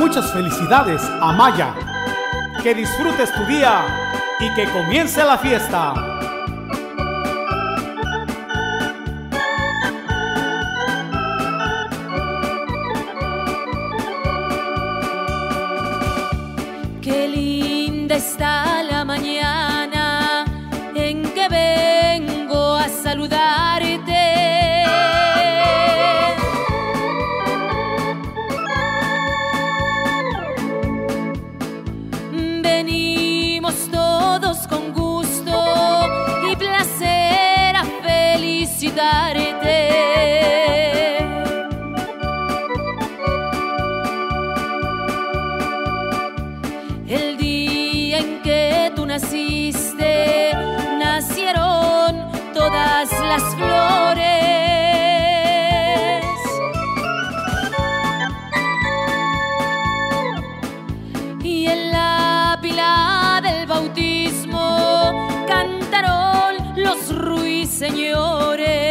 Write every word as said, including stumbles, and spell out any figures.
Muchas felicidades, Amaya. Que disfrutes tu día y que comience la fiesta. Qué linda está la mañana en que vengo a saludarte. Venimos todos con gusto y placer a felicitarte. El día en que tú naciste, nacieron todas las flores. Y en la pila del bautismo cantaron los ruiseñores.